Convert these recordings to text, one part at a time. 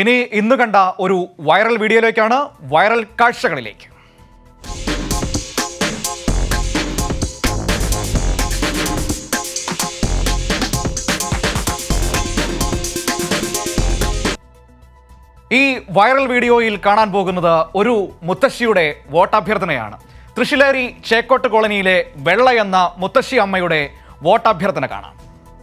ഇനി ഇന്ന് കണ്ട ഒരു വൈറൽ വീഡിയോയിലേക്കാണ്, വൈറൽ കാഴ്ചകളിലേക്ക്. ഈ വൈറൽ വീഡിയോയിൽ കാണാൻ പോകുന്നത് ഒരു മുത്തശ്ശിയുടെ വോട്ടഭ്യർത്ഥനയാണ്. തൃശ്ശിലേരി ചേക്കോട്ട് കോളനിയിലെ വെള്ള എന്ന മുത്തശ്ശി അമ്മയുടെ വോട്ടഭ്യർത്ഥന കാണാം.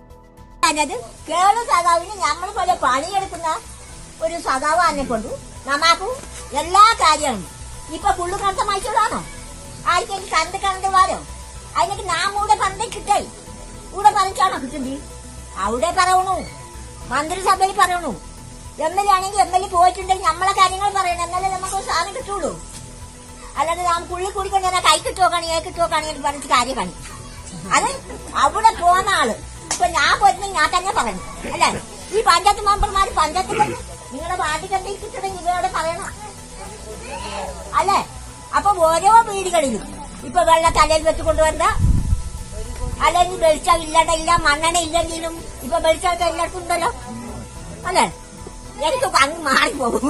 കേരള സഖാവിന് നമ്മൾ പോലെ പണിയെടുക്കുന്ന ഒരു സഖാവിനെ കൊണ്ട് നമുക്ക് എല്ലാ കാര്യവും ഇപ്പൊ പുള്ളു കണ്ട മത്സരമാണോ ആർക്കും കണ്ട് വാരോ അതിനൊക്കെ നാം കൂടെ പറഞ്ഞേ കിട്ടായി കൂടെ പറഞ്ഞാണോ കിട്ടുന്നത്? അവിടെ പറയണു, മന്ത്രിസഭയിൽ പറയണു. എംഎൽഎ ആണെങ്കിൽ എംഎൽഎ പോയിട്ടുണ്ടെങ്കിൽ നമ്മളെ കാര്യങ്ങൾ പറയണം, എന്നാലേ നമുക്ക് സാധനം കിട്ടുള്ളൂ. അല്ലാതെ നാം പുള്ളി കുടിക്കൊണ്ട് കൈ കിട്ടുവോക്കാണ് കിട്ടുവോക്കാണെങ്കിൽ പറഞ്ഞിട്ട് കാര്യം കാണി. അത് അവിടെ പോകുന്ന ആള് ഇപ്പൊ ഞാൻ പോയിരുന്നെങ്കിൽ ഞാൻ തന്നെ പറഞ്ഞു അല്ലേ. ഈ പഞ്ചായത്ത് മെമ്പർമാര് പഞ്ചായത്തിൽ നിങ്ങളുടെ പാർട്ടിക്ക് എന്തെങ്കിലും കിട്ടണമെങ്കിൽ ഇവരോട് പറയണം അല്ലേ. അപ്പൊ ഓരോ വീടുകളിലും ഇപ്പൊ വെള്ളം തലയിൽ വെച്ചുകൊണ്ടുവരണ്ട, അല്ലെങ്കിൽ വെളിച്ചം ഇല്ലാണ്ടില്ല, മണ്ണെണ്ണ ഇല്ലെങ്കിലും ഇപ്പൊ വെളിച്ചമൊക്കെ എല്ലാവർക്കും ഉണ്ടല്ലോ അല്ലേ. എനിക്കൊക്കെ അങ്ങ് മാറിപ്പോകും.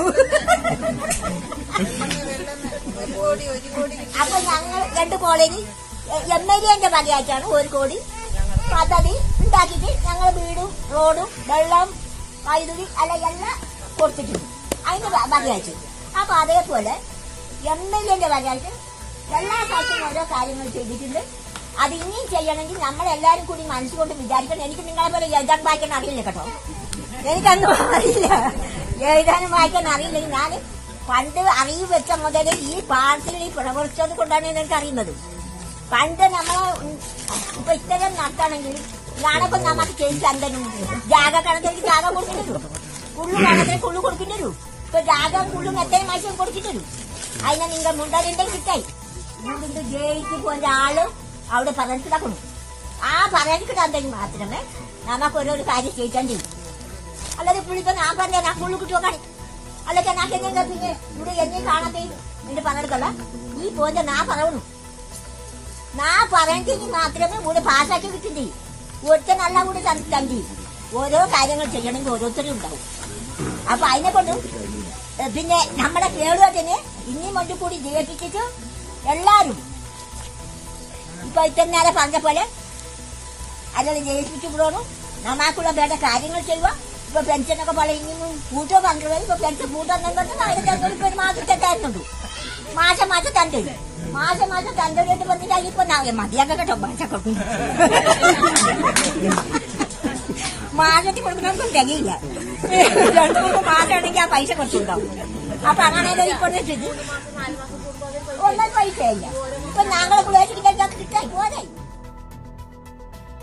അപ്പൊ ഞങ്ങൾ 2 കോളനി എംഎൽഎന്റെ വകയായിട്ടാണ് 1 കോടി പദ്ധതി ഉണ്ടാക്കിയിട്ട് ഞങ്ങൾ വീടും റോഡും വെള്ളം വൈദ്യുതി അല്ല എല്ലാം കൊടുത്തിട്ടുണ്ട് അതിന്റെ വകയായിട്ട്. അപ്പൊ അതേപോലെ എംഎൽഎന്റെ വകയായിട്ട് എല്ലാ സ്ഥലത്തും ഓരോ കാര്യങ്ങൾ ചെയ്തിട്ടുണ്ട്. അത് ഇനിയും ചെയ്യണമെങ്കിൽ നമ്മളെല്ലാരും കൂടി മനസ്സുകൊണ്ട് വിചാരിക്കണം. എനിക്ക് നിങ്ങളെ പോലെ എഴുതാൻ വായിക്കാൻ അറിയില്ല കേട്ടോ, എനിക്കൊന്നും അറിയില്ല. എഴുതാനും വായിക്കാൻ അറിയില്ലെങ്കിൽ ഞാൻ പണ്ട് അറിവ് വെച്ച മുതൽ ഈ പാർട്ടിയിൽ പ്രവർത്തിച്ചത് കൊണ്ടാണ് എനിക്ക് അറിയുന്നത്. പണ്ട് നമ്മളെ ഇപ്പൊ ഇത്തരം നടത്താണെങ്കിൽ നാളെ നമുക്ക് ചെയ്ത് തരും. ജാഗ കണക്കിലേക്ക് ജാഗ കൊടുക്കില്ലല്ലോ, കുള്ളു കണക്കിന് കുള്ളു കൊടുക്കില്ലല്ലോ. ഇപ്പൊ ജാഗ കുള്ളും എത്രയും മാസം കൊടുക്കില്ലല്ലോ. അതിനെ നിങ്ങൾ മുണ്ടറിന്റെ കിട്ടായി വീടിന്റെ ജയിച്ച് പോയ ആള് അവിടെ പറഞ്ഞിട്ടാക്കണം. ആ പറഞ്ഞിട്ടാണെങ്കിൽ മാത്രമേ നമുക്ക് ഓരോരു കാര്യം ചെയ്യിക്കാൻ ചെയ്യും. അല്ലാതെ പുള്ളിപ്പോ ഞാൻ പറഞ്ഞ ഞാൻ കുള്ളു കിട്ടുവോക്കാണ് അല്ലൊക്കെ ഞാൻ പിന്നെ ഇവിടെ എന്നെ കാണാതെ എന്റെ പങ്കെടുക്കല്ല. ഈ പോന്റെ ഞാൻ പറയണു, ഞാൻ പറയെങ്കിൽ മാത്രമേ ഇവിടെ പാസ്സാക്കി കിട്ടില്ലേ. ഒറ്റ നല്ല കൂടി തണ്ടി ഓരോ കാര്യങ്ങൾ ചെയ്യണമെങ്കിൽ ഓരോരുത്തരും ഉണ്ടാവും. അപ്പൊ അതിനെ കൊണ്ട് പിന്നെ നമ്മുടെ കേളുവാട്ടിനെ ഇനിയും മുന്നിൽ കൂടി ജയിപ്പിച്ചിട്ട് എല്ലാരും ഇപ്പൊ ഇത്തന്നെ പറഞ്ഞ പോലെ അല്ലെങ്കിൽ ജയിപ്പിച്ചു വിടണം. നമുക്കുള്ള വേണ്ട കാര്യങ്ങൾ ചെയ്യുക. ഇപ്പൊ പെൻഷനൊക്കെ പോലെ ഇനിയും കൂട്ടോ പന്ത്രണ്ട് ഇപ്പൊ പെൻഷൻ കൂട്ടാൻ അതിന്റെ മാസം തെറ്റായിരുന്നുണ്ട്. മാസം തണ്ട് മാസം തണ്ടോട്ട് വന്നിട്ടാൽ ഇപ്പൊ മതിയാക്ക കേട്ടോ. മാസത്തിൽ കൊടുക്കണമെന്നും തികയില്ല. 2-3 മാസമാണെങ്കിൽ ആ പൈസ കുറച്ചുണ്ടാവും. അപ്പൊ അങ്ങനെ ഇപ്പൊ ഒന്നും പൈസ ഇല്ല. ഇപ്പൊ ഞങ്ങളെ